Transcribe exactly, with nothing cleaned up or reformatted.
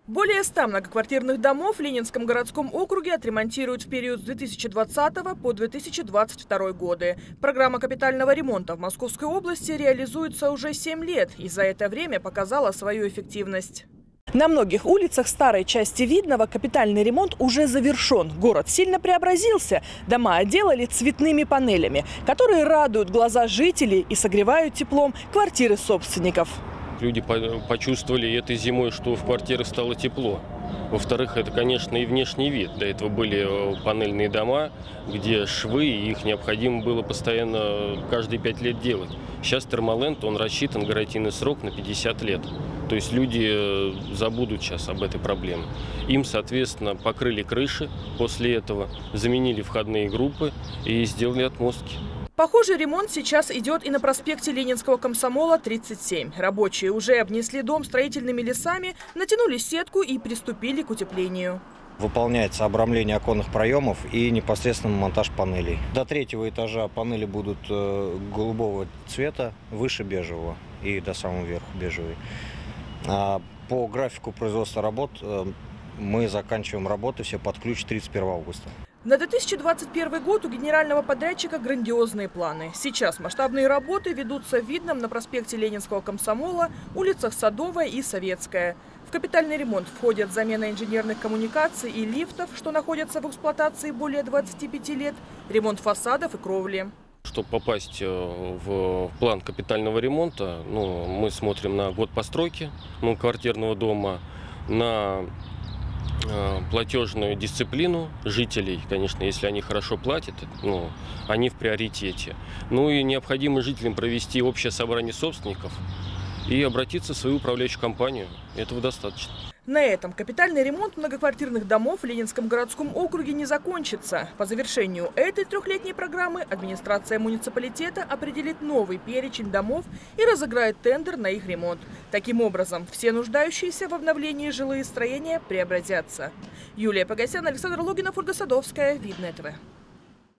Более ста многоквартирных домов в Ленинском городском округе отремонтируют в период с две тысячи двадцатого по две тысячи двадцать второй годы. Программа капитального ремонта в Московской области реализуется уже семь лет и за это время показала свою эффективность. На многих улицах старой части Видного капитальный ремонт уже завершен. Город сильно преобразился. Дома отделали цветными панелями, которые радуют глаза жителей и согревают теплом квартиры собственников. Люди почувствовали этой зимой, что в квартирах стало тепло. Во-вторых, это, конечно, и внешний вид. До этого были панельные дома, где швы, и их необходимо было постоянно каждые пять лет делать. Сейчас термоленд, он рассчитан, гарантийный срок на пятьдесят лет. То есть люди забудут сейчас об этой проблеме. Им, соответственно, покрыли крыши после этого, заменили входные группы и сделали отмостки. Похожий ремонт сейчас идет и на проспекте Ленинского комсомола, тридцать семь. Рабочие уже обнесли дом строительными лесами, натянули сетку и приступили к утеплению. Выполняется обрамление оконных проемов и непосредственно монтаж панелей. До третьего этажа панели будут голубого цвета, выше бежевого и до самого верха бежевый. По графику производства работ мы заканчиваем работы все под ключ тридцать первого августа. На две тысячи двадцать первый год у генерального подрядчика грандиозные планы. Сейчас масштабные работы ведутся в Видном на проспекте Ленинского комсомола, улицах Садовая и Советская. В капитальный ремонт входят замена инженерных коммуникаций и лифтов, что находятся в эксплуатации более двадцати пяти лет, ремонт фасадов и кровли. Чтобы попасть в план капитального ремонта, ну, мы смотрим на год постройки многоквартирного дома, на платежную дисциплину жителей, конечно, если они хорошо платят, ну, они в приоритете. Ну и необходимо жителям провести общее собрание собственников и обратиться в свою управляющую компанию. Этого достаточно. На этом капитальный ремонт многоквартирных домов в Ленинском городском округе не закончится. По завершению этой трехлетней программы администрация муниципалитета определит новый перечень домов и разыграет тендер на их ремонт. Таким образом, все нуждающиеся в обновлении жилые строения преобразятся. Юлия Погосян, Александр Логинов, Ольга Садовская, Видное ТВ.